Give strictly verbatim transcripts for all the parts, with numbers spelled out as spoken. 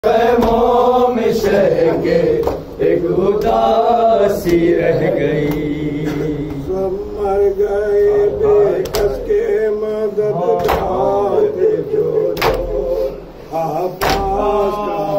पैमों में शहके एक उदासी रह गई। सब मर गए बेकस के मदद चाहते जो आपास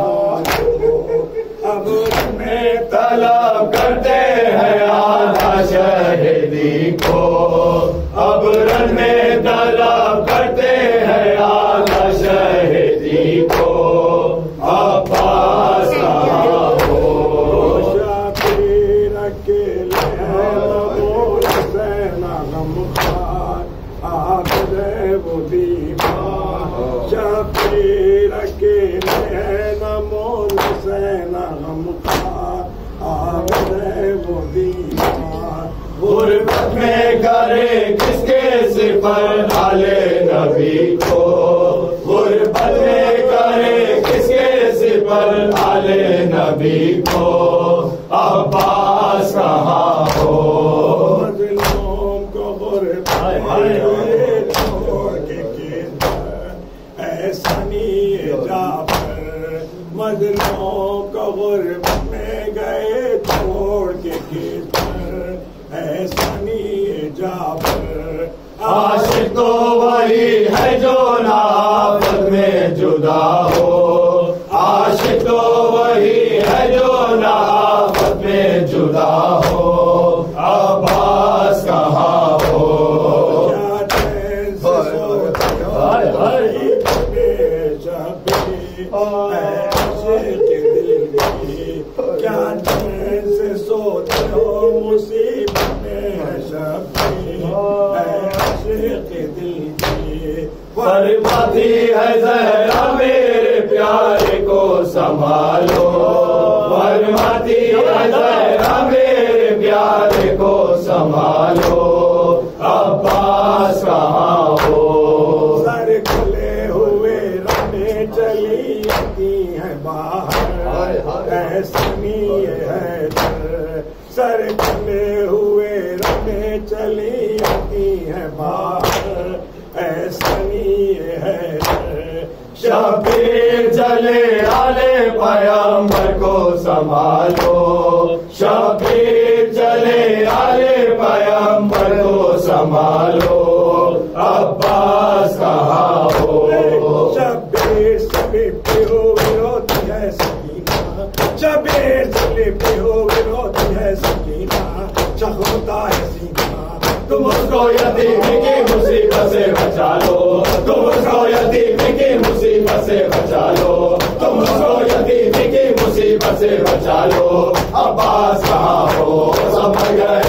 अब में तलब करते हैं आधा शहीदी को, अब रन में तलब करते हैं आधा शहीदी को। अब्बास कहाँ हो शाबीर अकेले बोल सेना गमखार आखिर वो दीवार। शाबीर अकेले न मोल सेना गमखार आखिर वो दीवार। गुरबत में करे किसके सिफर आले नबी को, गुरबत में करे किसके सिफर आले नबी को। अब्बास कहाँ हो मजलूम को गुरबत में छोड़ के किधर ऐसा नहीं जाफर। मजलूम को गुरबत में गए छोड़ के किधर ऐसा नहीं जाफर। आशिक तो वही है जो नाफत में जुदा हो, आशिक तो वही है जो नाफत में जुदा हो। अब्बास कहाँ हो क्या चैन से सोते हो ऐसे के दिल की, क्या चैन से सोते हो मुसीबत में शबी ऐसे के दिल की। फरमाती है ज़हरा मेरे प्यारे को संभालो, फरमाती है ज़हरा मेरे प्यारे को संभालो। अब्बास कहाँ हो सर खुले हुए रने चली आती है बाहर ऐसा नहीं है डर। सर खुले हुए रने चली आती है बाहर ऐसा नहीं है डर। शबीर जले आले पैगंबर को संभालो, शबीर जले आले पैगंबर को संभालो। अब्बास कहाँ हो शबीर सभी पे हो विरोधी है सकीना। शबीर सभी पे हो विरोधी है सकीना। चाहता है सीना तुम उसको यतीमी की मुसीबत से बचा लो, तुम उसको यतीमी की मुसीबत से बचा लो, तुम उसको यतीमी की मुसीबत से बचा लो। अब्बास कहाँ हो सब मर गए